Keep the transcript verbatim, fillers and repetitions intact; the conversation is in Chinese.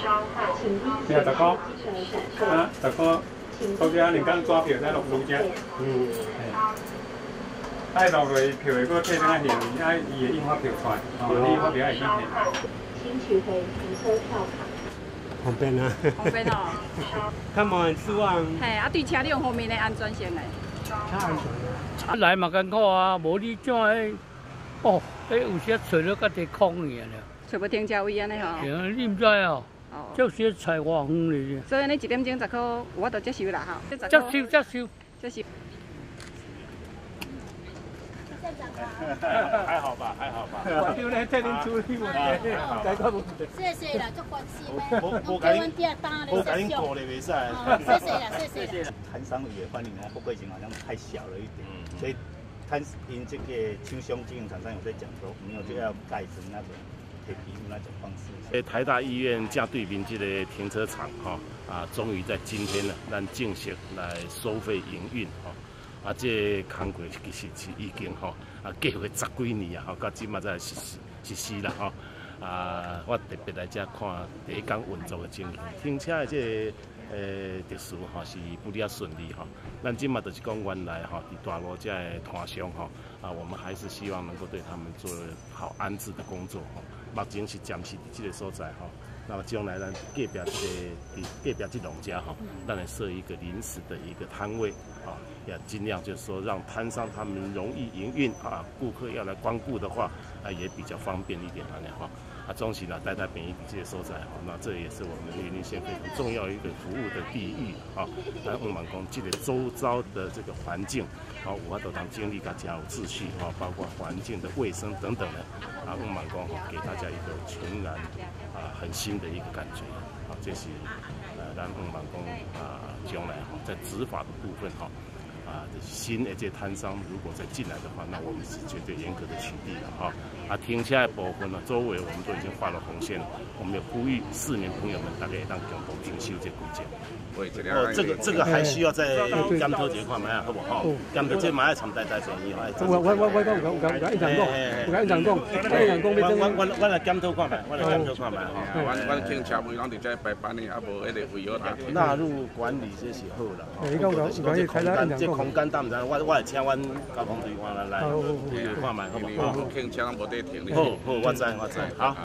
你啊，十块，啊，十块，到这两间抓票再落路只。嗯。爱落落票的，搁退哪现？爱伊的印发票出来，哦，印发票会先现。 请取回停车票卡。 方便啊。 方便哦。 较无人输啊。 嘿，啊对车辆方面的安全性嘞。 较安全。 啊来嘛艰苦啊，无你怎迄哦，迄有些找了甲地空去了。 找不停车位安尼吼。 对啊，你唔知哦。哦。这些菜偌远哩。 所以你一点钟十块，有法度接收啦吼。 接收接收。 接收。 还好吧，还好吧。 我叫你替你处理问题，解决问题。 谢谢啦，足关心的。我给阮爹打咧，谢谢。过咧袂使。谢谢啦，谢谢。 摊商也欢迎啊，不过以前好像太小了一点，所以摊因这个厂商经营厂商有在讲说，没有就要改成那种铁皮屋那种方式。 诶，台大医院正对面这个停车场哈啊，终于在今天呢，咱正式来收费营运哈。啊，这工作其实是已经吼啊计划十几年啊，吼到今嘛才实施实施啦吼。啊，我特别来遮看第一天运作的情形，停车的这个呃特殊吼是不哩啊顺利吼。咱今嘛就是讲原来吼伫大路遮的摊商吼啊，我们还是希望能够对他们做好安置的工作吼。目前是暂时伫这个所在吼。那么将来咱隔壁这个隔壁这农家哈，让人设一个临时的一个摊位啊，也尽量就是说让摊商他们容易营运啊，顾客要来光顾的话啊，也比较方便一点安尼哈。啊，总是啦，台大便宜这些所在哈，那这也是我们云林县非常重要一个服务的地域啊。咱望望讲这个周遭的这个环境，啊，有法度当经历甲较有秩序啊，包括环境的卫生等等的，啊，望望讲给大家一个全然啊很新的一个感觉啊，这是呃咱望望讲啊将来哈在执法的部分哈。啊，新的这摊商如果再进来的话，那我们是绝对严格的取缔的哈。啊，停车的部分呢，周围我们都已经画了红线了。我们也呼吁市民朋友们大家让共同停收这规则。哦，这个这个还需要再检讨这块嘛，好不好？检讨这嘛要参大大建议哈。 我我我我有有有有有印象讲，有印象讲，有印象讲， 我我我我来检讨看卖，我来检讨看卖哈。 我我停车位拢伫这排班呢，啊无迄个位好打。 纳入管理这是好啦。 你讲讲，讲这空间， 这空间当然，我我会请阮交通队员来来看卖，好不好？ 停车拢无得停。 好好，我知我知，好。